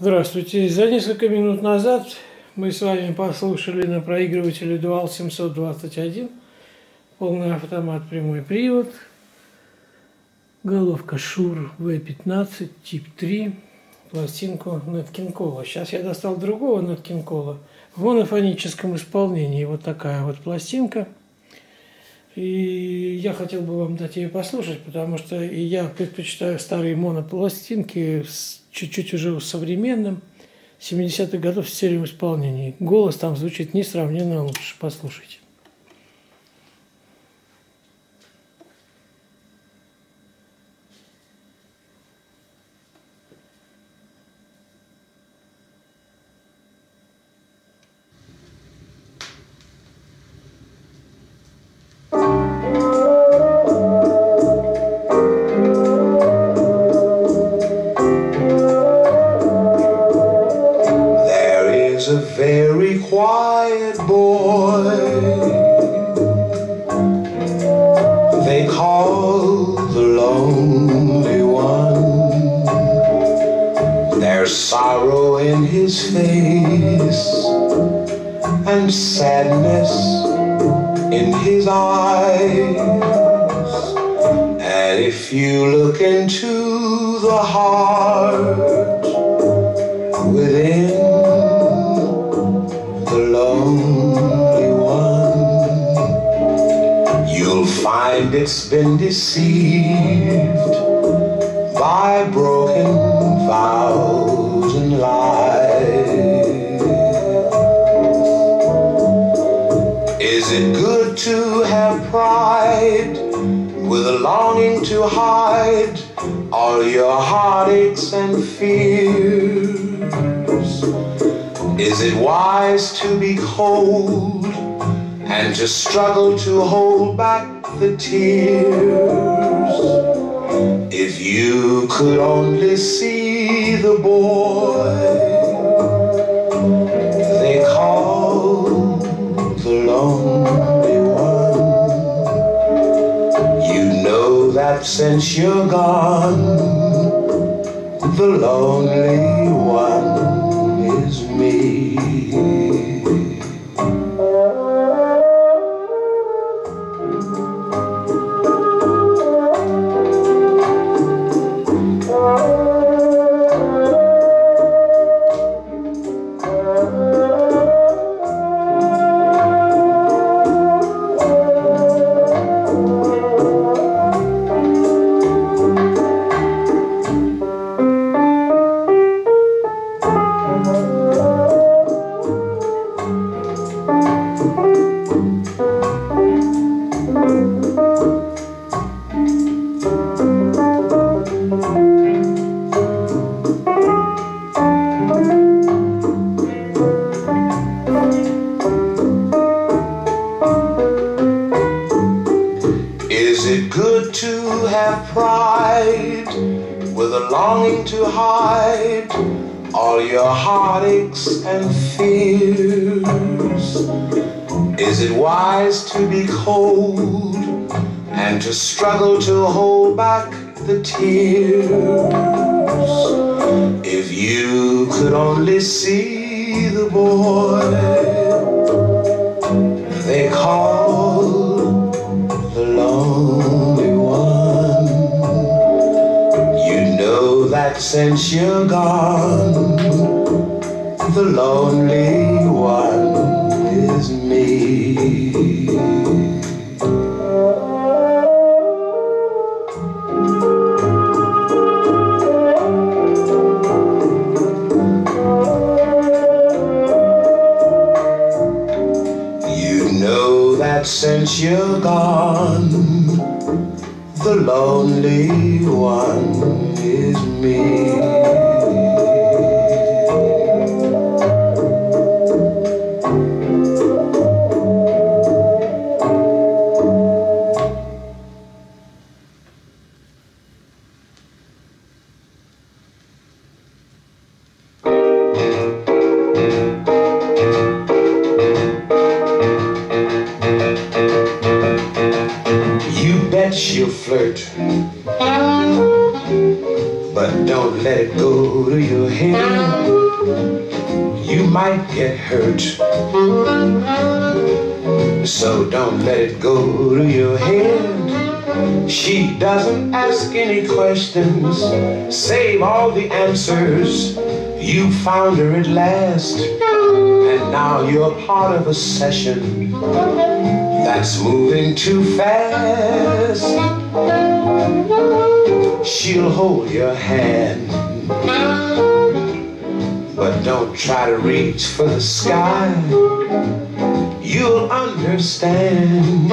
Здравствуйте. За несколько минут назад мы с вами послушали на проигрывателе Dual 721 полный автомат, прямой привод, головка Shure V15 тип 3, пластинку Nat King Cole. Сейчас я достал другого Nat King Cole в монофоническом исполнении. Вот такая вот пластинка. И я хотел бы вам дать ее послушать, потому что я предпочитаю старые монопластинки с чуть-чуть уже современным 70-х годов в стереоисполнении. Голос там звучит несравненно лучше. Послушайте. A very quiet boy they call the lonely one. There's sorrow in his face and sadness in his eyes, and if you look into the heart within the lonely one, you'll find it's been deceived by broken vows and lies. Is it good to have pride with a longing to hide all your heartaches and fears? Is it wise to be cold and to struggle to hold back the tears? If you could only see the boy they call the lonely one, you know that since you're gone, the lonely one is me. Is it good to have pride with a longing to hide all your heartaches and fears? Is it wise to be cold and to struggle to hold back the tears? If you could only see the boy they call the lonely one, you know that since you're gone, the lonely one is me. You know that since you're gone, the lonely one is me. You flirt, but don't let it go. go to your head, you might get hurt. So don't let it go to your head. She doesn't ask any questions. Save all the answers. You found her at last, and now you're part of a session that's moving too fast. She'll hold your hand, but don't try to reach for the sky. You'll understand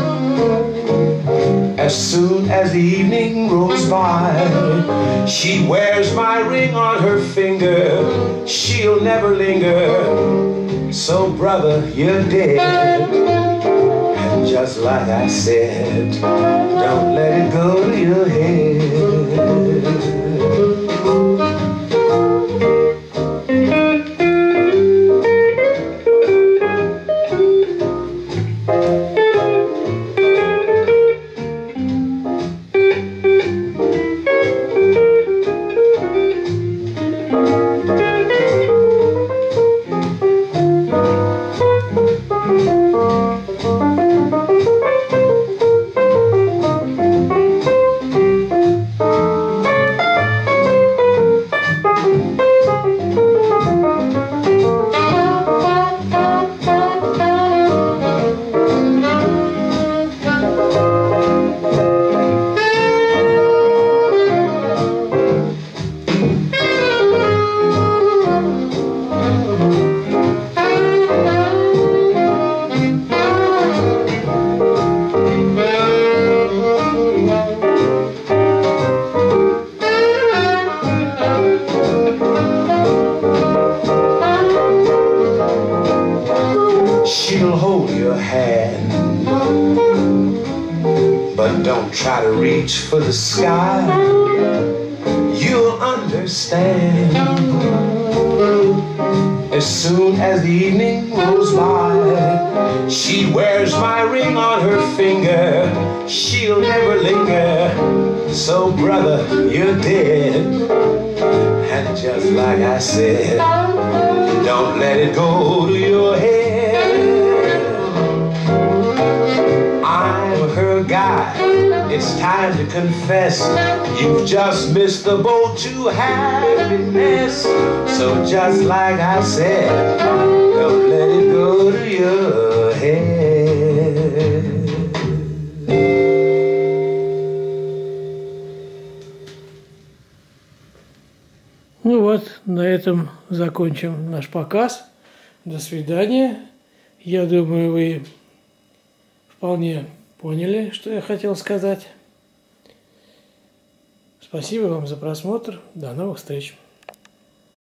as soon as the evening rolls by. She wears my ring on her finger. She'll never linger. So brother, you're dead. And just like I said, don't let it go to your head. She'll hold your hand, but don't try to reach for the sky. You'll understand as soon as the evening rolls by. She wears my ring on her finger. She'll never linger. So brother, you're dead. And just like I said, don't let it go to your head. I'm her guy. It's time to confess. You've just missed the boat to happiness. So just like I said, don't let it go to your head. Ну вот, на этом закончим наш показ. До свидания. Я думаю, вы вполне поняли, что я хотел сказать. Спасибо вам за просмотр. До новых встреч.